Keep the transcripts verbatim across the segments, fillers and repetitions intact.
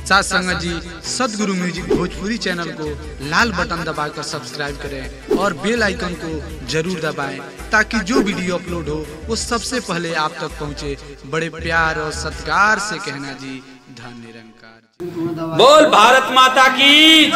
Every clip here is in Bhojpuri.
साथ संगत जी सदगुरु म्यूजिक भोजपुरी चैनल को लाल बटन दबाकर सब्सक्राइब करें और बेल आइकन को जरूर दबाएं ताकि जो वीडियो अपलोड हो वो सबसे पहले आप तक पहुंचे। बड़े प्यार और सत्कार से कहना जी धन निरंकार। बोल भारत माता की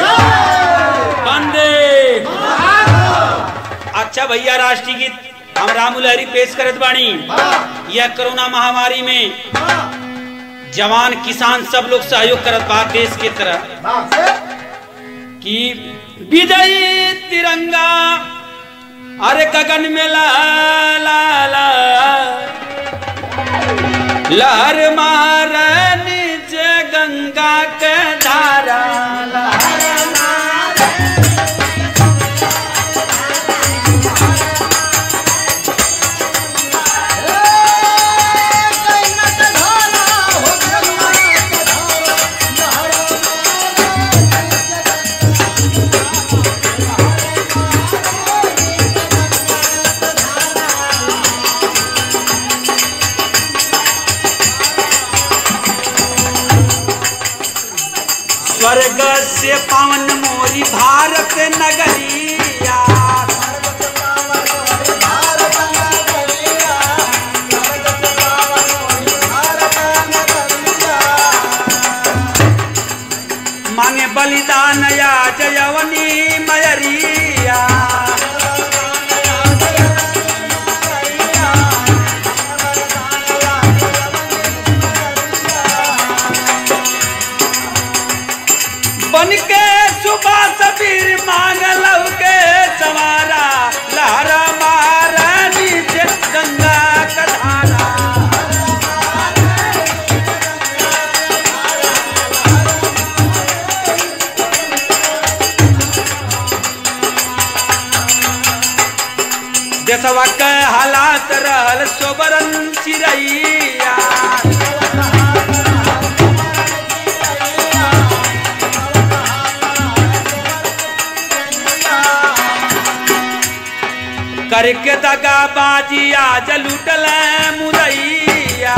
वंदे। अच्छा भैया, राष्ट्रीय गीत हम रामू लहरी पेश करत बाणी। यह कोरोना महामारी में जवान किसान सब लोग सहयोग करत बा देश के तरह कि विजयी तिरंगा अरे गगन में ला ला ला लहर मार नीचे गंगा के धारा स्वर्ग से पावन मोरी भारत नगरिया मांगे बलिदान या जयवनी मयरिया। बन के सुभाष वीर मांग लव के सवारा लहरा मारा नीचे गंगा का धारा। देशवा के हालात रहल सोबरन चिरैया करके दगा बाजी आज लूटल मुरैया।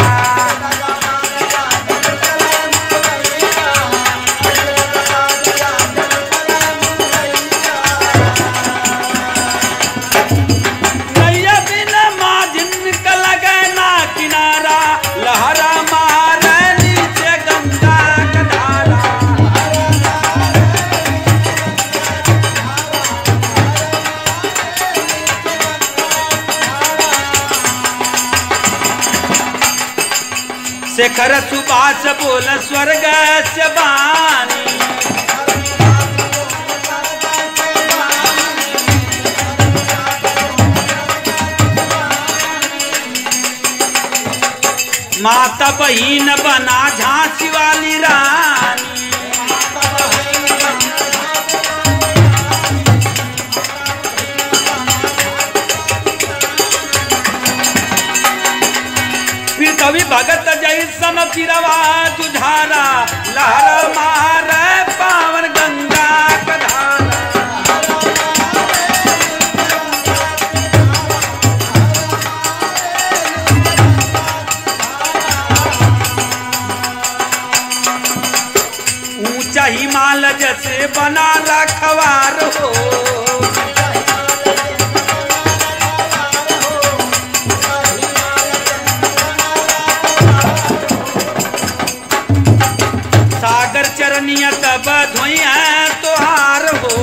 नैया बिन माझिन का लगे ना किनारा लहरा मार नीचे गंगा का धारा। शेखर सुभाष बोल स्वर्ग से बानी माता बहिन बना झांसी वाली रानी। फिर कभी भगत जैसन फिरवा तुझारा लहर मार पावन गंगा का धारा। ऊंचा हिमालय जैसे बना रखवार हो सागर चरनिया तब धोइया तोहार हो।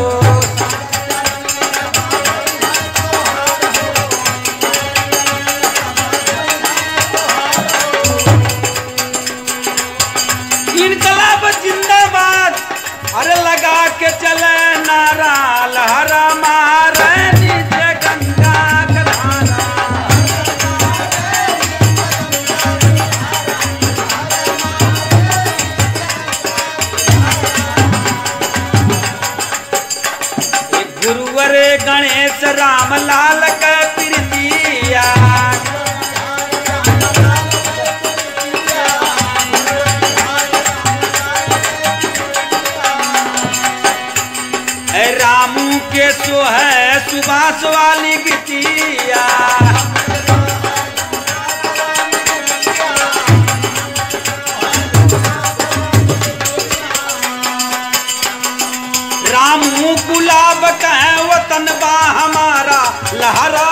इनकलाब जिंदाबाद अरे लगा के चले नारा लहरा मार नीचे गंगा का धारा। गुरुवर गणेश राम लाल का प्रीतिया रामू के सो है सुभाष वाली गिटिया। रामू गुलाब कह वतन बा हमारा लहरा